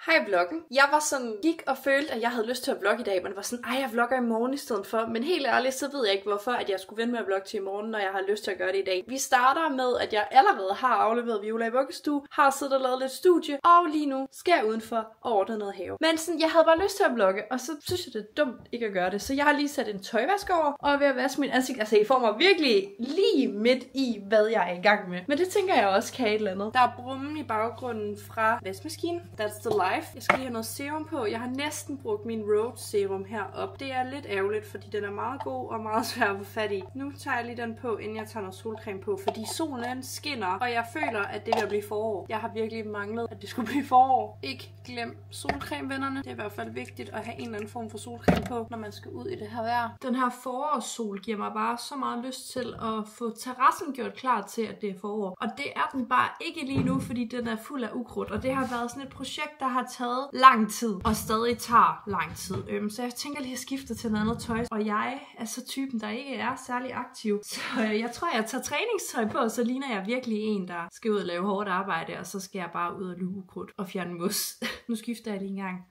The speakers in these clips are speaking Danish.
Hej vloggen. Jeg var sådan, gik og følte, at jeg havde lyst til at vlogge i dag, men var sådan, jeg vlogger i morgen i stedet for. Men helt ærligt, så ved jeg ikke, hvorfor at jeg skulle vente med at vlogge til i morgen, når jeg har lyst til at gøre det i dag. Vi starter med, at jeg allerede har afleveret Viola i vuggestue, har siddet og lavet lidt studie, og lige nu skal jeg udenfor og ordne noget have. Men sådan, jeg havde bare lyst til at vlogge, og så synes jeg, det er dumt ikke at gøre det. Så jeg har lige sat en tøjvask over, og er ved at vaske mit ansigt. Altså, I får mig virkelig lige midt i, hvad jeg er i gang med. Men det tænker jeg også kan et eller andet. Der er brummen i baggrunden fra vaskemaskinen. That's the life. Jeg skal lige have noget serum på. Jeg har næsten brugt min Road serum herop. Det er lidt ærgerligt, fordi den er meget god og meget svær at få fat i. Nu tager jeg lige den på, inden jeg tager noget solcreme på, fordi solen skinner, og jeg føler, at det vil blive forår. Jeg har virkelig manglet, at det skulle blive forår. Ikke glem solcreme, vennerne. Det er i hvert fald vigtigt at have en eller anden form for solcreme på, når man skal ud i det her vejr. Den her forårssol giver mig bare så meget lyst til at få terrassen gjort klar til, at det er forår. Og det er den bare ikke lige nu, fordi den er fuld af ukrudt. Og det har været sådan et projekt, der har taget lang tid, og stadig tager lang tid. Så jeg tænker lige at skifte til noget andet tøj. Og jeg er så typen, der ikke er særlig aktiv. Så jeg tror, jeg tager træningstøj på, så ligner jeg virkelig en, der skal ud og lave hårdt arbejde, og så skal jeg bare ud og luge ukrudt og fjerne mus. Nu skifter jeg lige en gang.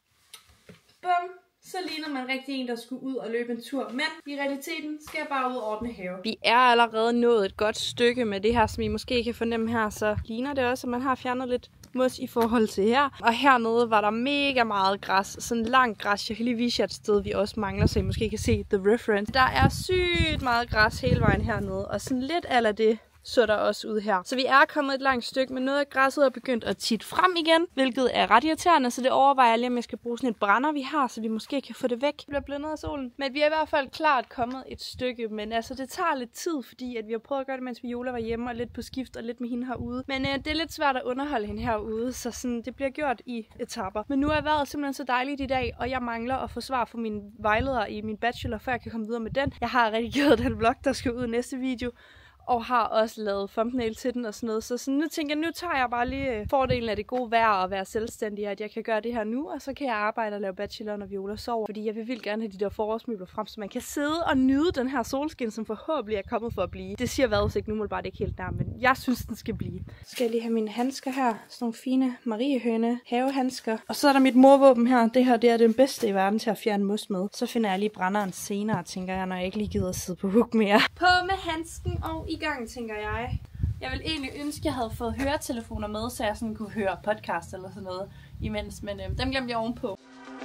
Bum! Så ligner man rigtig en, der skulle ud og løbe en tur. Men i realiteten skal jeg bare ud og ordne have. Vi er allerede nået et godt stykke med det her, som I måske kan fornemme her. Så ligner det også, at man har fjernet lidt mos i forhold til her. Og hernede var der mega meget græs. Sådan langt græs. Jeg kan lige vise jer et sted, vi også mangler, så I måske kan se the reference. Der er sygt meget græs hele vejen hernede. Og sådan lidt ala det så der også ud her. Så vi er kommet et langt stykke, men noget af græsset er begyndt at titte frem igen, hvilket er ret irriterende, så det overvejer jeg lige, om jeg skal bruge sådan et brænder, vi har, så vi måske kan få det væk. Vi bliver blændet af solen. Men vi er i hvert fald klart kommet et stykke, men altså det tager lidt tid, fordi at vi har prøvet at gøre det, mens Viola var hjemme, og lidt på skift, og lidt med hende herude. Men det er lidt svært at underholde hende herude, så sådan, det bliver gjort i etapper. Men nu er vejret simpelthen så dejligt i dag, og jeg mangler at få svar fra mine vejledere i min bachelor, før jeg kan komme videre med den. Jeg har redigeret den vlog, der skal ud i næste video, og har også lavet thumbnail til den og sådan noget. Så sådan, nu tænker jeg, nu tager jeg bare lige fordelen af det gode vejr og være selvstændig, at jeg kan gøre det her nu, og så kan jeg arbejde og lave bachelor, når Viola sover. Fordi jeg vil vildt gerne have de der forårsmøbler frem, så man kan sidde og nyde den her solskin, som forhåbentlig er kommet for at blive. Det siger vejrudsigt, nu må det bare det ikke helt nær, men jeg synes, den skal blive. Skal jeg lige have mine handsker her. Sådan nogle fine Mariehøne havehandsker. Og så er der mit morvåben her. Det her, det er den bedste i verden til at fjerne mos med. Så finder jeg lige brænderen senere, tænker jeg, når jeg ikke lige gider at sidde på hug mere. På med handsken og i gang, tænker jeg. Jeg vil egentlig ønske, at jeg havde fået høretelefoner med, så jeg sådan kunne høre podcast eller sådan noget imens, men dem glemte jeg ovenpå.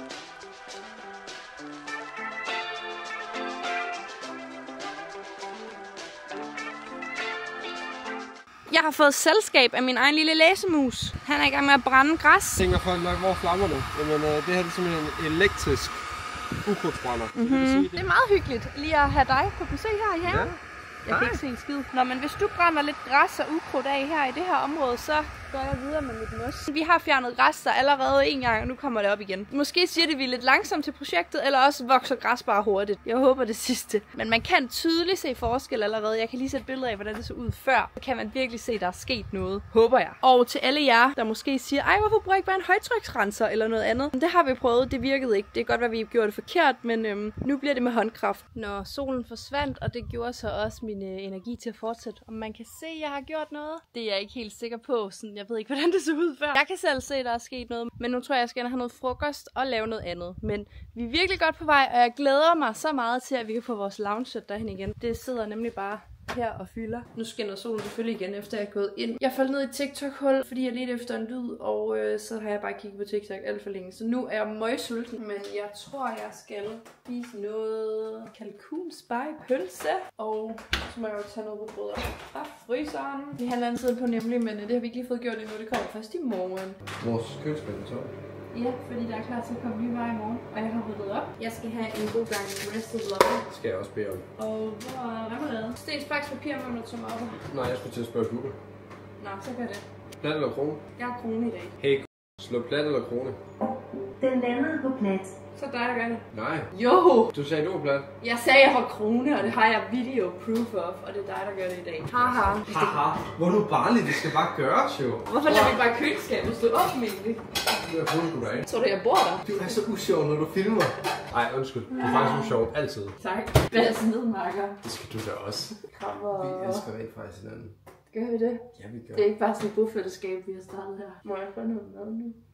Jeg har fået selskab af min egen lille læsemus. Han er i gang med at brænde græs. Tænker folk nok, hvor flammer du? Jamen, det her er simpelthen en elektrisk ukrudtsbrænder. Det er meget hyggeligt lige at have dig på besøg her i haven. Ja. Jeg kan ikke se en skid. Nå, men hvis du brænder lidt græs og ukrudt af her i det her område, så går jeg videre med mit mos. Vi har fjernet græs der allerede en gang, og nu kommer det op igen. Måske siger det, vi er lidt langsomt til projektet, eller også vokser græs bare hurtigt. Jeg håber det sidste. Men man kan tydeligt se forskel allerede. Jeg kan lige sætte billeder af, hvordan det så ud før. Så kan man virkelig se, at der er sket noget. Håber jeg. Og til alle jer, der måske siger, ej, hvorfor bruger jeg ikke bare en højtryksrenser eller noget andet? Det har vi prøvet. Det virkede ikke. Det kan godt være, at vi gjorde det forkert, men nu bliver det med håndkraft. Når solen forsvandt, og det gjorde så også min energi til at fortsætte. Om man kan se, at jeg har gjort noget, det er jeg ikke helt sikker på. Sådan, jeg ved ikke, hvordan det så ud før. Jeg kan selv se, at der er sket noget. Men nu tror jeg skal have noget frokost og lave noget andet. Men vi er virkelig godt på vej, og jeg glæder mig så meget til, at vi kan få vores lounge derhen igen. Det sidder nemlig bare her og fylder. Nu skinner solen selvfølgelig igen, efter jeg er gået ind. Jeg faldt ned i et TikTok-hul, fordi jeg ledte efter en lyd, og så har jeg bare kigget på TikTok alt for længe. Så nu er jeg møgsulten, men jeg tror, jeg skal spise noget kalkunspegepølse, og så må jeg jo tage noget rugbrød fra fryseren. Vi har landet siden på nemlig, men det har vi ikke lige fået gjort endnu. Det kommer først i morgen. Vores køleskab så. Ja, fordi der er klar til at komme nye varer i morgen, og jeg har ryddet op. Jeg skal have en god gang rested vlog. Det skal jeg også bede om. Og hvor er remoulade? Stens Baks papir med noget tomater. Nej, jeg skulle til at spørge Google. Nå, så gør det. Plat eller krone? Jeg har krone i dag. Hey, slå plat eller krone? Den landede på plat. Så dig, der gør det. Nej. Jo! Du sagde, du var plat. Jeg sagde, jeg har krone, og det har jeg video proof of, og det er dig, der gør det i dag. Haha. Haha, hvor er du barnlig, det skal bare gøres jo. Hvorfor lader vi bare køleskabet stå op, egentlig? Jeg tror sgu da ikke. Tror du, jeg bor der? Du er så usjov, når du filmer. Ej, undskyld. Du er faktisk usjov altid. Tak. Bas ned, Marker. Det skal du da også. Krammer. Vi elsker rent faktisk hinanden. Gør vi det? Ja, vi gør. Det er ikke bare sådan et bofællesskab, vi har startet her. Må jeg få noget mad nu?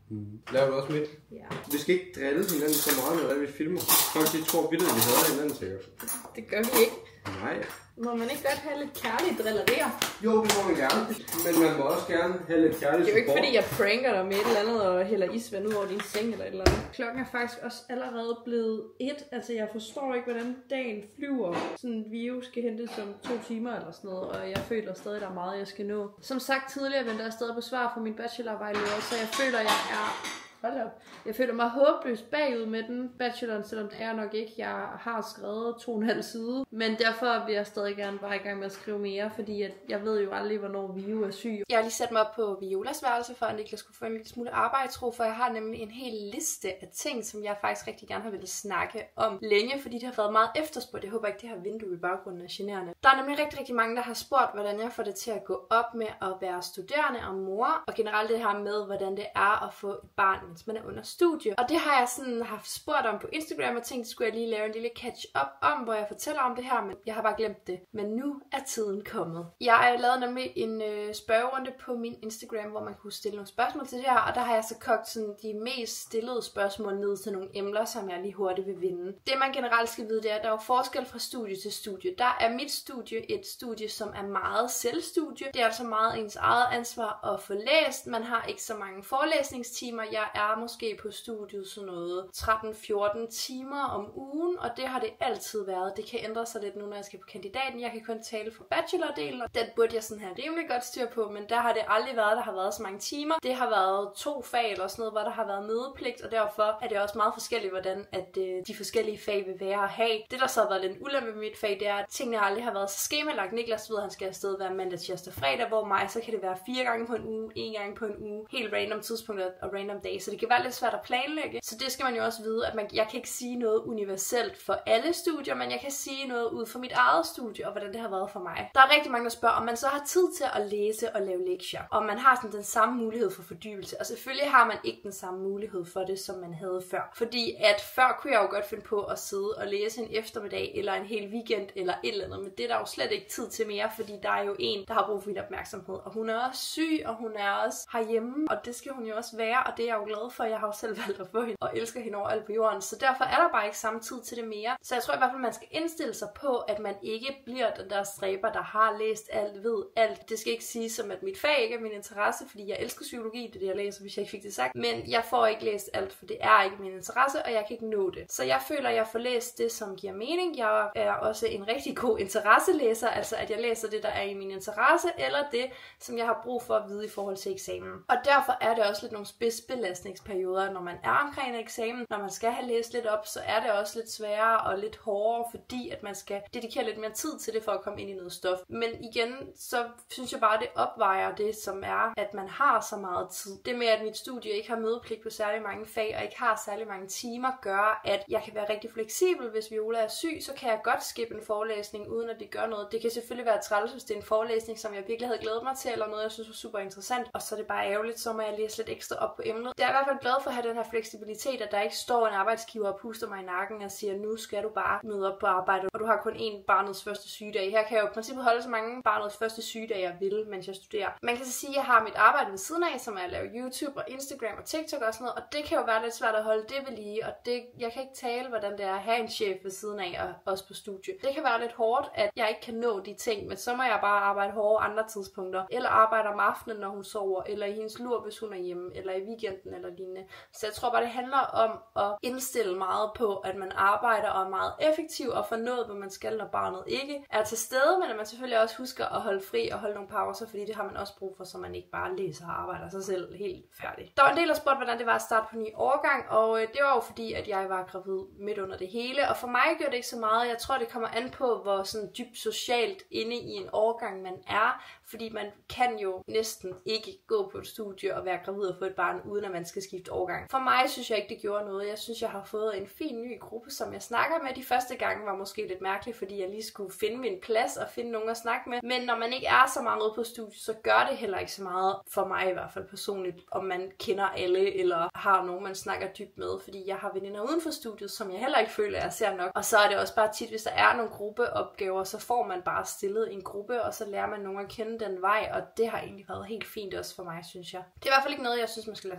Laver du også midt? Ja. Vi skal ikke drille hinanden så meget, når vi filmer. Folk de tror vildt, at vi hader hinanden sikkert. Det gør vi ikke. Nej. Må man ikke godt have lidt kærlig driller der? Jo, det må man gerne. Men man må også gerne have lidt kærlig support. Det er jo ikke fordi, jeg pranker dig med et eller andet og hælder isvand ud over din seng eller et eller andet. Klokken er faktisk også allerede blevet 1. Altså, jeg forstår ikke, hvordan dagen flyver. Sådan en video skal hentes om 2 timer eller sådan noget, og jeg føler stadig, der er meget, jeg skal nå. Som sagt tidligere, venter jeg stadig på svar fra min bachelorvejleder, så jeg føler, jeg er... Hold op. Jeg føler mig håbløst bagud med den bacheloren, selvom det er nok ikke. Jeg har skrevet 2,5 side, men derfor vil jeg stadig gerne bare i gang med at skrive mere, fordi jeg ved jo aldrig, hvornår Vio er syg. Jeg har lige sat mig op på Violas værelse, for at Niklas skulle få en lille smule arbejdsro, for jeg har nemlig en hel liste af ting, som jeg faktisk rigtig gerne har ville snakke om længe, fordi det har været meget efterspurgt. Jeg håber ikke, det her vindue i baggrunden er generende. Der er nemlig rigtig mange, der har spurgt, hvordan jeg får det til at gå op med at være studerende og mor, og generelt det her med, hvordan det er at få et barn, mens man er under studie. Og det har jeg sådan haft spurgt om på Instagram, og tænkte, skulle jeg lige lave en lille catch-up om, hvor jeg fortæller om det her, men jeg har bare glemt det. Men nu er tiden kommet. Jeg lavede nemlig en spørgerunde på min Instagram, hvor man kunne stille nogle spørgsmål til det her, og der har jeg så kogt sådan de mest stillede spørgsmål ned til nogle emner, som jeg lige hurtigt vil vinde. Det man generelt skal vide, det er, at der er forskel fra studie til studie. Der er mit studie et studie, som er meget selvstudie. Det er altså meget ens eget ansvar at få læst. Man har ikke så mange forelæsningstimer. Jeg er måske på studiet sådan noget 13-14 timer om ugen, og det har det altid været. Det kan ændre sig lidt nu, når jeg skal på kandidaten. Jeg kan kun tale for bachelordelen, og den burde jeg sådan have rimelig godt styr på, men der har det aldrig været, der har været så mange timer. Det har været 2 fag eller sådan noget, hvor der har været mødepligt, og derfor er det også meget forskelligt, hvordan at de forskellige fag vil være at have. Det, der så har været lidt ulempe med mit fag, det er, at tingene aldrig har været så skemalagt. Niklas ved, at han skal afsted hver mandag, tirsdag, fredag, hvor mig, så kan det være 4 gange på en uge, 1 gang på en uge, helt random tidspunkter og random dage, så det kan være lidt svært at planlægge. Så det skal man jo også vide, at jeg kan ikke sige noget universelt for alle studier, men jeg kan sige noget ud fra mit eget studie, og hvordan det har været for mig. Der er rigtig mange, der spørger, om man så har tid til at læse og lave lektier, og man har sådan den samme mulighed for fordybelse, og selvfølgelig har man ikke den samme mulighed for det, som man havde før. Fordi at før kunne jeg jo godt finde på at sidde og læse en eftermiddag, eller en hel weekend, eller et eller andet, men det er der jo slet ikke tid til mere, fordi der er jo en, der har brug for min opmærksomhed, og hun er også syg, og hun er også herhjemme, og det skal hun jo også være, og det er jeg jo glad for. Jeg har jo selv valgt at få hende, og elsker hende over alt på jorden, så derfor er der bare ikke samme tid til det mere. Så jeg tror i hvert fald, man skal indstille sig på, at man ikke bliver den der stræber, der har læst alt, ved alt. Det skal ikke sige som, at mit fag ikke er min interesse, fordi jeg elsker psykologi, det er det, jeg læser, hvis jeg ikke fik det sagt. Men jeg får ikke læst alt, for det er ikke min interesse, og jeg kan ikke nå det. Så jeg føler, at jeg får læst det, som giver mening. Jeg er også en rigtig god interesselæser, altså at jeg læser det, der er i min interesse, eller det, som jeg har brug for at vide i forhold til eksamen. Og derfor er det også lidt nogle spidsbelastningsperioder, når man er omkring en eksamen. Når man skal have læst lidt op, så er det også lidt sværere og lidt hårdere, fordi at man skal dedikere lidt mere tid til det, for at komme ind i noget stof. Men igen, så synes jeg bare, at det opvejer det, som er, at man har så meget tid. Det med, at mit studie ikke har mødepligt på særlig mange fag, og ikke har særlig mange timer, gør, at jeg kan være rigtig fleksibel. Hvis Viola er syg, så kan jeg godt skippe en forelæsning, uden at det gør noget. Det kan selvfølgelig være træls, hvis det er en forelæsning, som jeg virkelig havde glædet mig til, eller noget, jeg synes var super interessant. Og så er det bare ærgerligt, så må jeg læse lidt ekstra op på emnet. Det er i hvert fald glad for at have den her fleksibilitet, at der ikke står en arbejdsgiver og puster mig i nakken og siger, nu skal du bare møde op på arbejde, og du har kun én barnets første sygedag. Her kan jeg jo i princippet holde så mange barnets første sygedage, jeg vil, mens jeg studerer. Man kan så sige, at jeg har mit arbejde ved siden af, som er at lave YouTube og Instagram og TikTok og sådan noget, og det kan jo være lidt svært at holde det ved lige, og jeg kan ikke tale, hvordan det er at have en chef ved siden af og også på studie. Det kan være lidt hårdt, at jeg ikke kan nå de ting, men så må jeg bare arbejde hårdere andre tidspunkter, eller arbejde om aftenen, når hun sover, eller i hendes lur, hvis hun er hjemme, eller i weekenden eller lignende. Så jeg tror bare, det handler om at indstille meget på, at man arbejder og er meget effektiv og får nået, hvad man skal, når barnet ikke er til stede, men at man selvfølgelig også husker at holde fri og holde nogle pauser, fordi det har man også brug for, så man ikke bare læser og arbejder sig selv helt færdig. Der var en del, der spurgte, hvordan det var at starte på ny årgang, og det var jo fordi, at jeg var gravid midt under det hele, og for mig gør det ikke så meget. Jeg tror, det kommer an på, hvor sådan dybt socialt inde i en årgang man er, fordi man kan jo næsten ikke gå på et studie og være gravid og få et barn, uden at man skal skifte årgang. For mig synes jeg ikke, det gjorde noget. Jeg synes, jeg har fået en fin ny gruppe, som jeg snakker med. De første gange var måske lidt mærkeligt, fordi jeg lige skulle finde min plads og finde nogen at snakke med. Men når man ikke er så meget ude på studiet, så gør det heller ikke så meget, for mig i hvert fald personligt, om man kender alle, eller har nogen, man snakker dybt med. Fordi jeg har veninder uden for studiet, som jeg heller ikke føler, jeg ser nok. Og så er det også bare tit, hvis der er nogle gruppeopgaver, så får man bare stillet en gruppe, og så lærer man nogen at kende den vej, og det har egentlig været helt fint også for mig, synes jeg. Det er i hvert fald ikke noget, jeg synes, man skal lade sig skræmme af.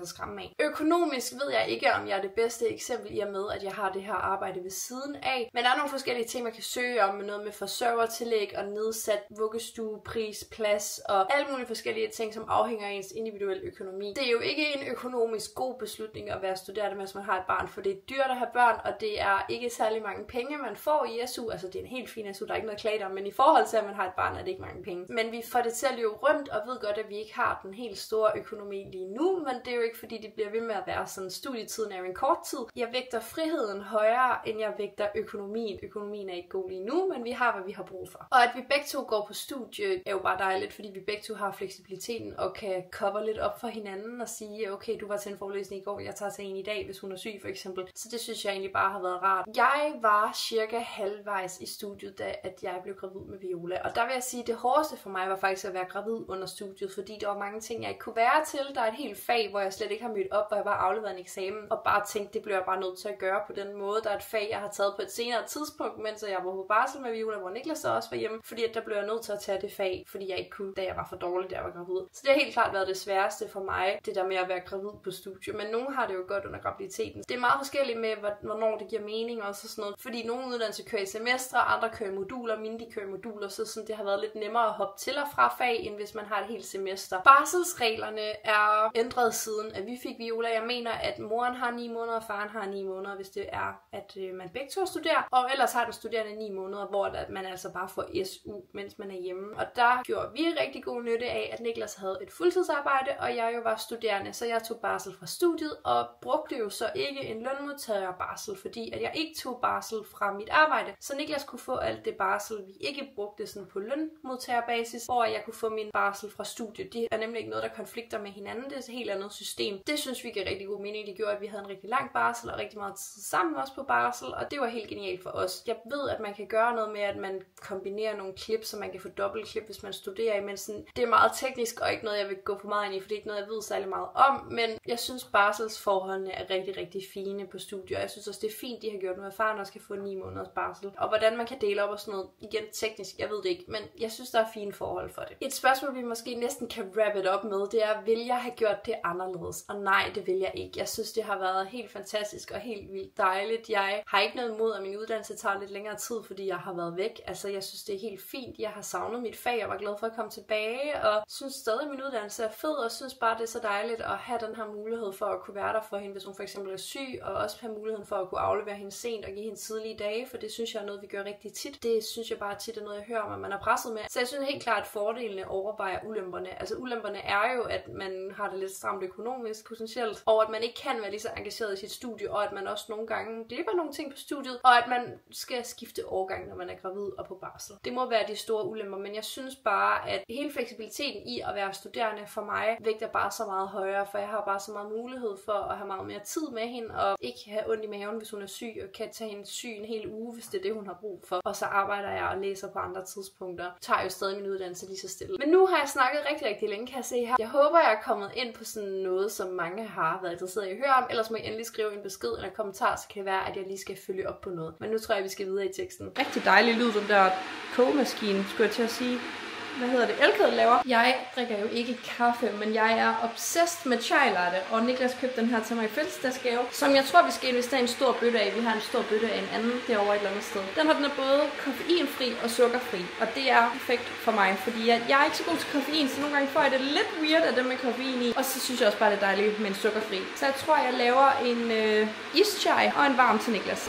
af. Økonomisk ved jeg ikke, om jeg er det bedste eksempel i og med, at jeg har det her arbejde ved siden af. Men der er nogle forskellige ting, man kan søge om, med noget med forsørgertillæg og nedsat vuggestuepris, plads og alle mulige forskellige ting, som afhænger af ens individuelle økonomi. Det er jo ikke en økonomisk god beslutning at være studerende, mens man har et barn, for det er dyrt at have børn, og det er ikke særlig mange penge, man får i SU. Altså det er en helt fin SU, der er ikke noget klage om, men i forhold til, at man har et barn, er det ikke mange penge. Men vi får det til at løbe rundt, og ved godt, at vi ikke har den helt store økonomi lige nu, men det er jo ikke, fordi det bliver ved med at være sådan, studietiden er jo en kort tid. Jeg vægter friheden højere, end jeg vægter økonomien. Økonomien er ikke god lige nu, men vi har, hvad vi har brug for. Og at vi begge to går på studie, er jo bare dejligt, fordi vi begge to har fleksibiliteten og kan cover lidt op for hinanden og sige, okay, du var til en forelæsning i går, jeg tager til en i dag, hvis hun er syg for eksempel. Så det synes jeg egentlig bare har været rart. Jeg var cirka halvvejs i studiet, da at jeg blev gravid med Viola. Og der vil jeg sige, at det hårdeste for mig var faktisk at være gravid under studiet, fordi der var mange ting, jeg ikke kunne være til. Der er et helt fag, hvor jeg slet ikke har mødt op, hvor jeg bare afleverede en eksamen og bare tænkte, det bliver jeg bare nødt til at gøre på den måde. Der er et fag, jeg har taget på et senere tidspunkt, mens jeg var på barsel med Viola, hvor Niklas så også var hjemme, fordi at der blev jeg nødt til at tage det fag, fordi jeg ikke kunne, da jeg var for dårlig, da jeg var gravid. Så det har helt klart været det sværeste for mig, det der med at være gravid på studie. Men nogen har det jo godt under graviditeten. Det er meget forskelligt med, hvornår det giver mening og sådan noget. Fordi nogle uddannelser kører i semestre, andre kører i moduler, mine de kører i moduler, så sådan, det har været lidt nemmere at hoppe til og fra fag, end hvis man har et helt semester. Barselsreglerne er ændret siden, at vi fik Viola. Jeg mener, at moren har 9 måneder, og faren har 9 måneder, hvis det er, at man begge to studerer. Og ellers har den studerende 9 måneder, hvor man altså bare får SU, mens man er hjemme. Og der gjorde vi rigtig god nytte af, at Niklas havde et fuldtidsarbejde, og jeg jo var studerende, så jeg tog barsel fra studiet, og brugte jo så ikke en lønmodtagerbarsel, fordi at jeg ikke tog barsel fra mit arbejde. Så Niklas kunne få alt det barsel, vi ikke brugte sådan på lønmodtagerbasis, hvor jeg kunne få min barsel fra studiet. Det er nemlig ikke noget, der konflikter med hinanden, det er et helt andet system. Det synes vi gav rigtig god mening. Det gjorde, at vi havde en rigtig lang barsel og rigtig meget tid sammen også på barsel, og det var helt genialt for os. Jeg ved, at man kan gøre noget med, at man kombinerer nogle klip, så man kan få dobbeltklip, hvis man studerer, men sådan, det er meget teknisk og ikke noget, jeg vil gå for meget ind i, for det er ikke noget, jeg ved særlig meget om, men jeg synes, barselsforholdene er rigtig, rigtig fine på studier. Jeg synes også, det er fint, de har gjort nu, at faren også kan få 9 måneders barsel. Og hvordan man kan dele op og sådan noget, igen teknisk, jeg ved det ikke, men jeg synes, der er fine forhold for det. Et spørgsmål, vi måske næsten kan wrap it op med, det er, vil jeg have gjort det anderledes? Og nej, det vil jeg ikke. Jeg synes, det har været helt fantastisk og helt vildt dejligt. Jeg har ikke noget imod, at min uddannelse tager lidt længere tid, fordi jeg har været væk. Altså, jeg synes, det er helt fint. Jeg har savnet mit fag og var glad for at komme tilbage, og synes stadig, at min uddannelse er fed, og synes bare, det er så dejligt at have den her mulighed for at kunne være der for hende, hvis hun for eksempel er syg, og også have muligheden for at kunne aflevere hende sent og give hende tidlige dage, for det synes jeg er noget, vi gør rigtig tit. Det synes jeg bare tit er noget, jeg hører om, at man er presset med. Så jeg synes helt klart, at fordelene overvejer ulemperne. Altså ulemperne er jo, at man har det lidt stramt økonomisk potentielt, og at man ikke kan være lige så engageret i sit studie, og at man også nogle gange glipper nogle ting på studiet, og at man skal skifte årgang, når man er gravid og på barsel. Det må være de store ulemper, men jeg synes bare, at hele fleksibiliteten i at være studerende for mig vægter bare så meget højere, for jeg har bare så meget mulighed for at have meget mere tid med hende, og ikke have ondt i maven, hvis hun er syg, og kan tage hende syg en hel uge, hvis det er det, hun har brug for. Og så arbejder jeg og læser på andre tidspunkter. Tager jo stadig min uddannelse lige så stille. Men nu har jeg snakket rigtig, rigtig længe, kan jeg se her. Jeg håber, jeg er kommet ind på sådan noget, som mange har været interesseret i at høre om. Ellers må I endelig skrive en besked eller kommentar, så kan det være, at jeg lige skal følge op på noget. Men nu tror jeg, vi skal videre i teksten. Rigtig dejlig lyd, den der kogemaskine, skulle jeg til at sige. Hvad hedder det? Elkæde laver. Jeg drikker jo ikke kaffe, men jeg er obsessed med chai latte, og Niklas købte den her til mig i fødselsdagsgave, som jeg tror, vi skal investere en stor bøtte af. Vi har en stor bøtte af en anden derovre et eller andet sted. Den er både koffeinfri og sukkerfri, og det er perfekt for mig, fordi jeg er ikke så god til koffein, så nogle gange får jeg det lidt weird af det med koffein i, og så synes jeg også bare, det er dejligt med en sukkerfri. Så jeg tror, jeg laver en ischai og en varm til Niklas.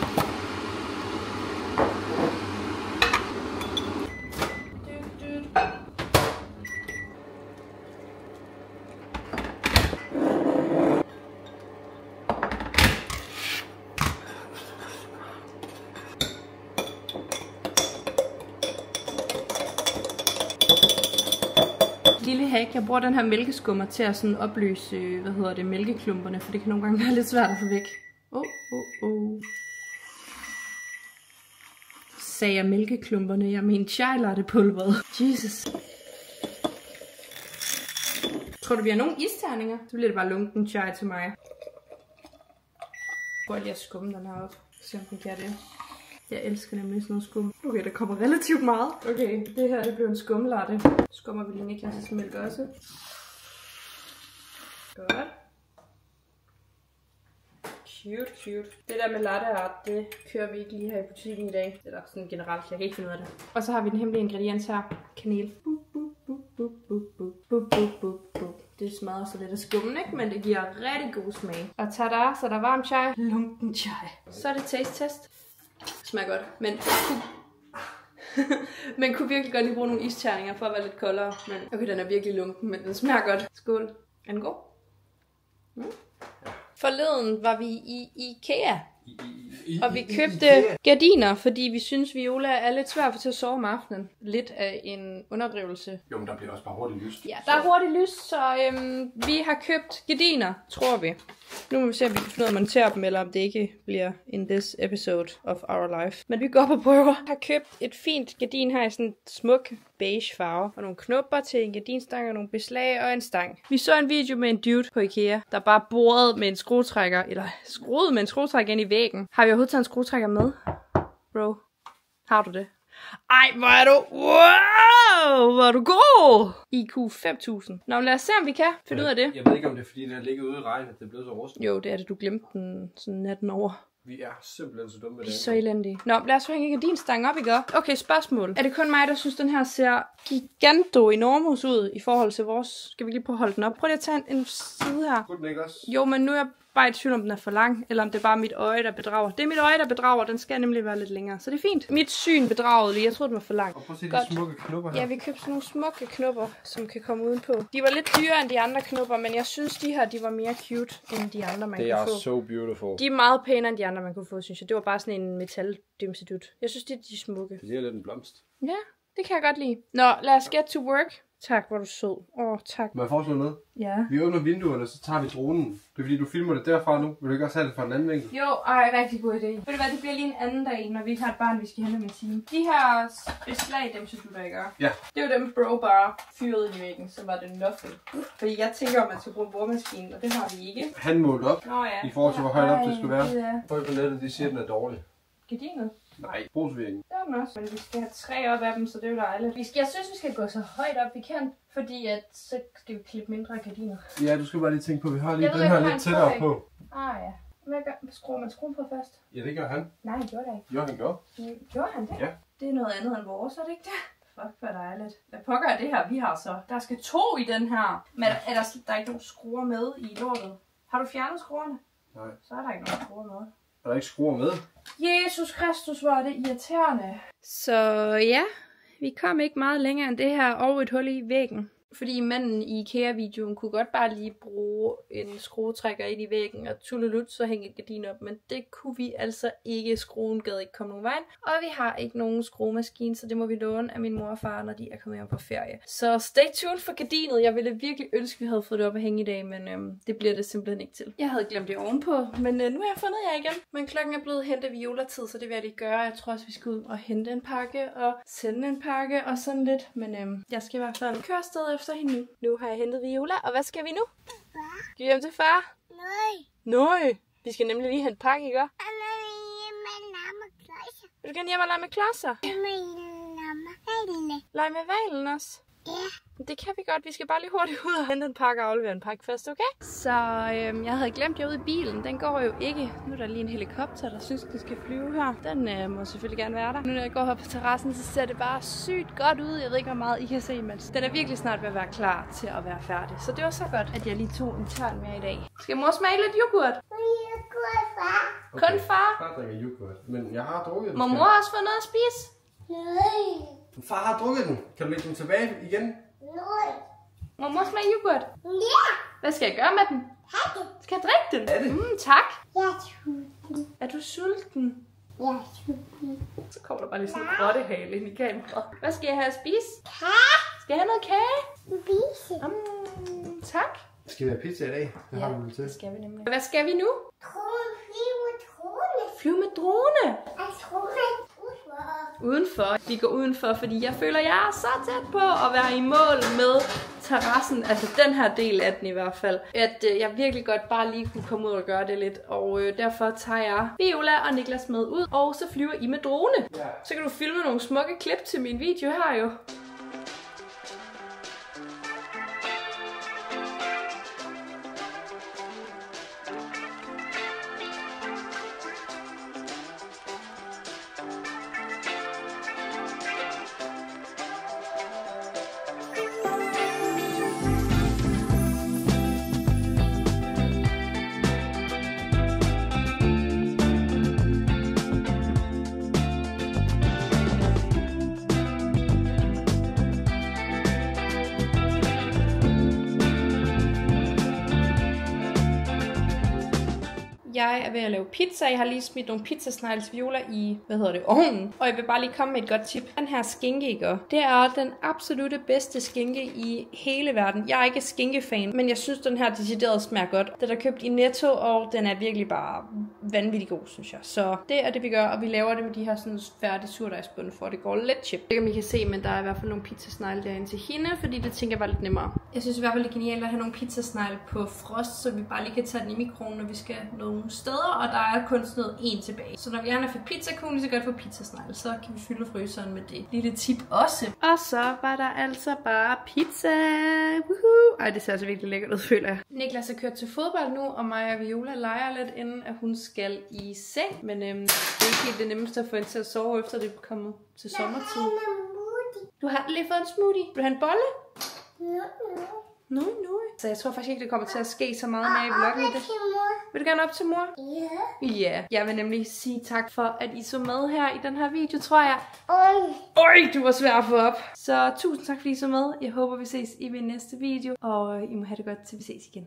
Lille hack, jeg bruger den her mælkeskummer til at sådan opløse, mælkeklumperne, for det kan nogle gange være lidt svært at få væk. Sagde jeg mælkeklumperne, jeg mener chai latte pulveret. Jesus. Tror du, vi har nogle isterninger? Så bliver det bare lunken chai til mig. Prøv lige at skumme den her op, se om den kan det. Jeg elsker nemlig sådan noget skum. Okay, der kommer relativt meget. Okay, det her det bliver en skumlatte. Skummer vi lige Niklas' mælk også. Godt. Cute, cute. Det der med latte art, det kører vi ikke lige her i butikken i dag. Eller sådan generelt, jeg kan ikke finde ud af det. Og så har vi den hemmelige ingrediens her. Kanel. Det smadrer så lidt af skummen, ikke? Men det giver rigtig god smag. Og tada, så der er varm chai. Lunken chai. Så er det taste test. Smager godt, men man kunne virkelig godt lige bruge nogle isterninger for at være lidt koldere. Men okay, den er virkelig lunken, men den smager godt. Skål. Er den god? Forleden var vi i IKEA. Og vi købte gardiner, fordi vi synes, Viola er lidt svær for til at sove om aftenen. Lidt af en underdrivelse. Jo, men der bliver også bare hurtigt lyst. Ja, der er hurtigt lyst, så vi har købt gardiner, tror vi. Nu må vi se, om vi kan finde ud af at montere dem, eller om det ikke bliver in this episode of our life. Men vi går op og prøver. Jeg har købt et fint gardin her i sådan en smuk beige farve. Og nogle knopper til en gardinstang, og nogle beslag og en stang. Vi så en video med en dude på IKEA, der bare borede med en skruetrækker, eller skruede med en skruetrækker ind i væggen. Har vi overhovedet taget en skruetrækker med? Bro, har du det? Ej, hvor er du... Wow, hvor er du god! IQ 5000. Nå, lad os se, om vi kan finde ud af det. Jeg ved ikke, om det er, fordi det har ligget ude i regnen, at det er blevet så rustet. Jo, det er det. Du glemte den sådan natten over. Vi er simpelthen så dumme med Vi er det. så elendige. Nå, lad os hænge gardinstangen op, ikke? Okay, spørgsmål. Er det kun mig, der synes, den her ser giganto enormous ud i forhold til vores... Skal vi lige prøve at holde den op? Prøv lige at tage en side her. Kunne den ikke også? Jo, men nu er jeg bare i tvivl, om den er for lang, eller om det er bare mit øje, der bedrager. Det er mit øje, der bedrager. Den skal nemlig være lidt længere, så det er fint. Mit syn bedragede lige. Jeg troede, den var for lang. Og prøv at se Godt. de smukke knopper her. Ja, vi købte sådan nogle smukke knopper, som kan komme udenpå. De var lidt dyrere end de andre knopper, men jeg synes, de her de var mere cute end de andre, man Det kunne er få. so beautiful. De er meget pænere end de andre, man kunne få, synes jeg. Det var bare sådan en metaldimsedut. Jeg synes, de er smukke. Det er lidt en blomst. Ja, det kan jeg godt lide. Nå, lad os get to work. Tak, hvor er du sød. Tak. Må jeg foreslå noget? Ja. Vi åbner vinduerne, så tager vi dronen. Det er fordi, du filmer det derfra nu. Vil du ikke også have det fra en anden vinkel? Jo, rigtig god idé. Ved du hvad, det bliver lige en anden dag, når vi ikke har et barn, vi skal hente om en time. De her beslag, dem synes du da ikke gør. Ja. Det var dem, bro bare fyrede i væggen, så var det nothing. Fordi jeg tænker, at man skal bruge en boremaskine, og det har vi ikke. Han målte op, Nå ja. i forhold til, hvor højt op det skulle være. Ja. Folk på nettet, de siger, at den er dårlig. Gardinet. Nej, brugsvæggen. Det er den også. Men vi skal have 3 op af dem, så det er jo dejligt. Jeg synes, vi skal gå så højt op, vi kan. Fordi at så skal vi klippe mindre gardiner. Ja, du skal bare lige tænke på, at vi har lige Jeg ved den her ikke, lidt hvor tættere han på. Ja. Hvad skruer man skruen på først? Ja, det gør han. Nej, han gjorde det ikke. Jo, han gør. Gjorde han det? Ja. Det er noget andet end vores, er det ikke det? Fuck, hvor dejligt. Hvad pokker er det her, vi har så? Der skal 2 i den her. Men er der ikke nogen skruer med i lortet? Har du fjernet skruerne? Nej. Så er der ikke nogen skruer med. Er der ikke skruer med? Jesus Kristus, hvor er det irriterende. Så ja, vi kom ikke meget længere end det her og et hul i væggen. Fordi manden i IKEA-videoen kunne godt bare lige bruge en skruetrækker ind i væggen og tullelut, så hænge et gardin op. Men det kunne vi altså ikke. Skruen gad ikke komme nogen vej. Og vi har ikke nogen skruemaskine, så det må vi låne af min mor og far, når de er kommet hjem på ferie. Så stay tuned for gardinet. Jeg ville virkelig ønske, at vi havde fået det op at hænge i dag, men det bliver det simpelthen ikke til. Jeg havde glemt det ovenpå, men nu har jeg fundet jer igen. Men klokken er blevet hentet Viola-tid, så det vil jeg lige gøre. Jeg tror også, vi skal ud og hente en pakke og sende en pakke og sådan lidt. Men jeg skal i hvert fald køre afsted efter hende nu. Nu har jeg hentet Viola, og hvad skal vi nu? Skal vi hjem til far? Nej. Vi skal nemlig lige hente pakke, ikke? Vil du gerne hjem og lege med klodser? Lege med valen også? Ja. Det kan vi godt. Vi skal bare lige hurtigt ud og hente en pakke og aflevere en pakke først, okay? Så jeg havde glemt jer ude i bilen. Den går jo ikke. Nu er der lige en helikopter, der synes, den skal flyve her. Den må selvfølgelig gerne være der. Nu når jeg går her på terrassen, så ser det bare sygt godt ud. Jeg ved ikke, hvor meget I kan se, men den er virkelig snart ved at være klar til at være færdig. Så det var så godt, at jeg lige tog en tørn med i dag. Skal mor smage lidt yoghurt? Okay. Kun far? Far drikker yoghurt, men jeg har drukket den. Må mor også få noget at spise? Far har drukket den. Kan du lægge den tilbage igen? Må mor smage yoghurt? Ja. Hvad skal jeg gøre med den? Skal jeg drikke den? Er det? Tak. Jeg er sulten. Er du sulten? Jeg er sulten. Så kommer der bare lige sådan en rottehale ind i kameraet. Hvad skal jeg have at spise? Kage. Skal jeg have noget kage? Spise. Tak. Skal vi have pizza i dag? Det har vi vel til. Det skal vi nemlig. Hvad skal vi nu? Trone, flyve, trone. Flyve med drone. Jeg trone. Udenfor. Vi går udenfor, fordi jeg føler, jeg er så tæt på at være i mål med terrassen. Altså den her del af den i hvert fald. At jeg virkelig godt bare lige kunne komme ud og gøre det lidt. Og derfor tager jeg Viola og Niklas med ud. Og så flyver I med drone. Ja. Så kan du filme nogle smukke klip til min video her jo. Jeg er ved at lave pizza. Jeg har lige smidt nogle pizzasnegles Viola i, ovnen. Og jeg vil bare lige komme med et godt tip. Den her skinke, ikke? Det er den absolutte bedste skinke i hele verden. Jeg er ikke skinkefan, men jeg synes, den her decideret smager godt. Den er købt i Netto, og den er virkelig bare vanvittig god, synes jeg. Så det er det, vi gør, og vi laver det med de her sådan færdige surdejsbunde, for det går lidt chip. Jeg ved ikke, om I kan se, men der er i hvert fald nogle pizzasnegle derinde til hende, fordi det tænker jeg var lidt nemmere. Jeg synes i hvert fald, det er genialt at have nogle pizzasnegle på frost, så vi bare lige kan tage den i mikroen, når vi skal nogle steder, og der er kun sådan noget en tilbage. Så når vi gerne har fået pizza, kunne vi så godt få pizzasnegle, så kan vi fylde fryseren med det lille tip også. Og så var der altså bare pizza. Woohoo! Ej, det ser altså virkelig lækkert ud, føler jeg. Niklas er kørt til fodbold nu, og mig og Viola leger lidt, inden at hun skal i seng. Men det er ikke helt det nemmeste at få hende til at sove, efter det er kommet til sommertid. Du har lige fået en smoothie. Vil du have en bolle? No. Så jeg tror faktisk ikke, det kommer til at ske så meget med i vloggen i det. Vil du gerne op til mor? Ja. Ja. Jeg vil nemlig sige tak for, at I så med her i den her video, tror jeg. Oj, du var svær at få op. Så tusind tak, fordi I så med. Jeg håber, vi ses i min næste video. Og I må have det godt, til vi ses igen.